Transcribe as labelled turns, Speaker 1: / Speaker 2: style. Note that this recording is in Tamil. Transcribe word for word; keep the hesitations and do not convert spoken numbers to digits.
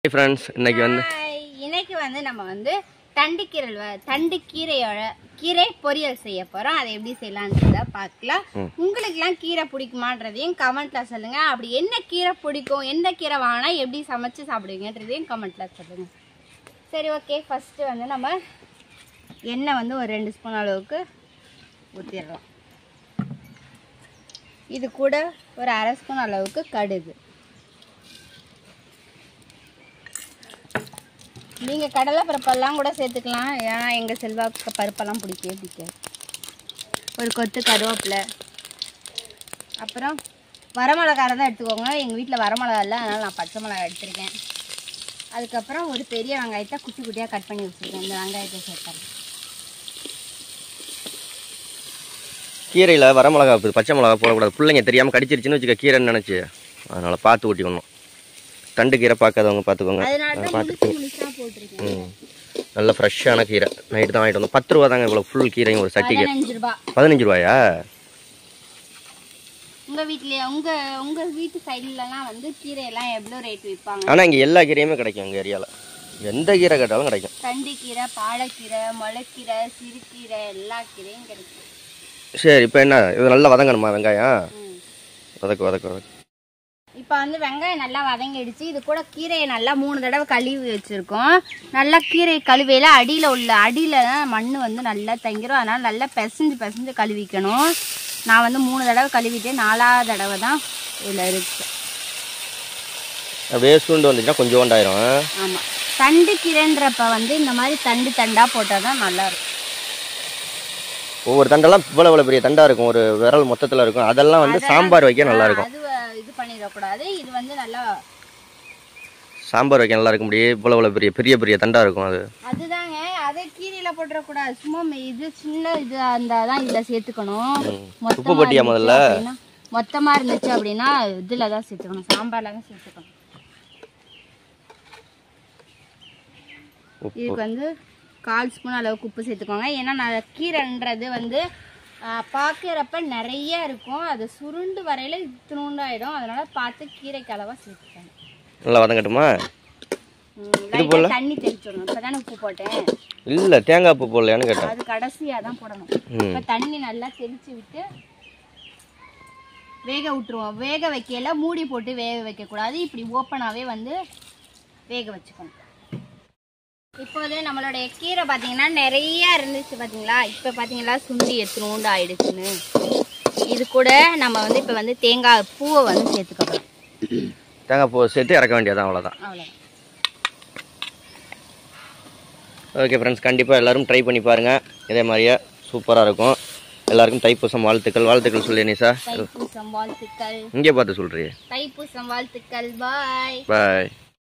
Speaker 1: ஃப்ரெண்ட்ஸ் இன்னைக்கு வந்து
Speaker 2: இன்னைக்கு வந்து நம்ம வந்து தண்டுக்கீரை தண்டுக்கீரையோட கீரை பொரியல் செய்ய போறோம். அதை எப்படி செய்யலாம்ன்றத பார்க்கலாம். உங்களுக்குலாம் கீரை பிடிக்குமான்றதையும் கமெண்ட்ல சொல்லுங்க. அப்படி என்ன கீரை பிடிக்கும், எந்த கீரை வாங்கினா எப்படி சமைச்சு சாப்பிடுவீங்கன்றதையும் கமெண்ட்ல சொல்லுங்க. சரி, ஓகே. ஃபர்ஸ்ட் வந்து நம்ம எண்ணெய் வந்து ஒரு ரெண்டு ஸ்பூன் அளவுக்கு ஊற்றிடலாம். இது கூட ஒரு அரை ஸ்பூன் அளவுக்கு கடுகு. நீங்கள் கடலை பருப்பெல்லாம் கூட சேர்த்துக்கலாம். ஏன்னா எங்கள் செல்வாக்கு பருப்பெல்லாம் பிடிக்கவே பிடிக்காது. ஒரு கொத்து கருவேப்பிலை, அப்புறம் வரமிளகாய் தான் எடுத்துக்கோங்க. எங்கள் வீட்டில் வரமிளகா இல்லை, அதனால் நான் பச்சை மிளகாய் எடுத்துருக்கேன். அதுக்கப்புறம் ஒரு பெரிய வெங்காயத்தை குட்டி குட்டியாக கட் பண்ணி வச்சுருக்கேன். இந்த வெங்காயத்தை சேர்த்தேன்.
Speaker 1: கீரையில் வரமிளகா பச்சை மிளகா போடக்கூடாது. பிள்ளைங்க தெரியாமல் கடிச்சிருச்சுன்னு வச்சுக்க கீரைன்னு நினச்சி, அதனால் பார்த்து ஊட்டிக்கணும். தண்டு கீரை பார்க்காதவங்க பார்த்துக்கோங்க. ம் நல்ல ஃப்ரெஷ்ஷான கீரை. நைட்டு தான் வாங்கிட்டு வந்தோம். பத்து ரூபா தாங்க இவ்வளோ ஃபுல் கீரையும் ஒரு சட்டி கீரை. பதினஞ்சு ரூபாயா?
Speaker 2: உங்கள் வீட்டிலே உங்கள் உங்கள் வீட்டு சைட்லலாம் வந்து கீரையெல்லாம் எவ்வளோ ரேட் விற்பாங்க?
Speaker 1: ஆனால் இங்கே எல்லா கீரையுமே கிடைக்கும். எங்கள் ஏரியாவில் எந்த கீரை கேட்டாலும் கிடைக்கும்.
Speaker 2: தண்டு கீரை, பாலக்கீரை, முளைக்கீரை, சிறுகீரை, எல்லா கீரையும் கிடைக்கும்.
Speaker 1: சரி, இப்போ என்ன இது நல்லா வதங்கணுமா? வெங்காயம் வதக்கு வதக்கு வதக்கு.
Speaker 2: இப்போ வந்து வெங்காயம் நல்லா வதங்கிடுச்சு. இது கூட கீரையை நல்லா மூணு தடவை கழுவி வச்சுருக்கோம். நல்லா கீரை கழுவையில் அடியில் உள்ள அடியில் தான் மண் வந்து நல்லா தங்கிரும். அதனால் நல்லா பிசைஞ்சு பிசைஞ்சு கழுவிக்கணும். நான் வந்து மூணு தடவை கழுவிட்டேன். நாலாவது தடவை தான் இதில் இருக்கு.
Speaker 1: அப்படியே சுண்டு வந்துச்சுன்னா கொஞ்சம் ஒன்றாயிரும்.
Speaker 2: ஆமாம், தண்டு கீரைன்றப்ப வந்து இந்த மாதிரி தண்டு தண்டாக போட்டால் தான் நல்லாயிருக்கும்.
Speaker 1: ஒவ்வொரு தண்டெல்லாம் இவ்வளோ இவ்வளோ பெரிய தண்டாக இருக்கும். ஒரு விரல் மொத்தத்தில் இருக்கும். அதெல்லாம் வந்து சாம்பார் வைக்க நல்லா இருக்கும்.
Speaker 2: இது பண்ணிடக்கூடாது. இது வந்து நல்லா
Speaker 1: சாம்பார் வைக்க நல்லா இருக்கும். முடியே இவ்வளோ இவ்வளோ பெரிய பெரிய பெரிய தண்டா இருக்கும். அது அதுதாங்க,
Speaker 2: அதை கீரையில போட்டுறக்கூடாது. சும்மா இது சின்ன இது அந்த தான் இதில் சேர்த்துக்கணும்.
Speaker 1: உப்பு போட்டியா முதல்ல?
Speaker 2: மொத்தமா இருந்துச்சு அப்படின்னா இதில் தான் சேர்த்துக்கணும். சாம்பார்ல தான் சேர்த்துக்கணும். இதுக்கு வந்து கால் ஸ்பூன் அளவுக்கு உப்பு சேர்த்துக்கோங்க. ஏன்னா நான் கீரைன்றது வந்து பார்க்குறப்ப நிறைய இருக்கும். அது சுருண்டு வரையில் இத்தினூண்டாயிடும். அதனால பார்த்து கீரைக்கு அளவாக சேர்த்துக்கோங்க.
Speaker 1: நல்லா வதங்கட்டுமா?
Speaker 2: தண்ணி தெளிச்சிடணும். இப்போ தானே உப்பு போட்டேன்.
Speaker 1: இல்லை, தேங்காய் உப்பு போடலையான்னு கேட்டேன்.
Speaker 2: அது கடைசியாக தான் போடணும். இப்போ தண்ணி நல்லா தெளித்து விட்டு வேக விட்டுருவோம். வேக வைக்கல மூடி போட்டு வேக வைக்கக்கூடாது. இப்படி ஓப்பனாகவே வந்து வேக வச்சுக்கணும். இப்போது நம்மளுடைய கீரை பார்த்தீங்கன்னா நிறைய இருந்துச்சு பார்த்தீங்களா? இப்போ பார்த்தீங்களா சுண்டி எத்தனோண்டு ஆயிடுச்சுன்னு. இது கூட நம்ம வந்து இப்போ வந்து தேங்காய் பூவை வந்து சேர்த்துக்கலாம்.
Speaker 1: தேங்காய் பூவை சேர்த்து இறக்க வேண்டியதான். அவ்வளோதான்.
Speaker 2: அவ்வளோதான்.
Speaker 1: ஓகே ஃப்ரெண்ட்ஸ், கண்டிப்பாக எல்லோரும் ட்ரை பண்ணி பாருங்கள். இதே மாதிரியே சூப்பராக இருக்கும். எல்லாருக்கும் தைப்பூசம் வாழ்த்துக்கள். வாழ்த்துக்கள் சொல்லு நிஷா.
Speaker 2: தைப்பூசம் வாழ்த்துக்கள்.
Speaker 1: இங்கே பார்த்து சொல்கிறீ.
Speaker 2: தைப்பூசம் வாழ்த்துக்கள். பாய்
Speaker 1: பாய்.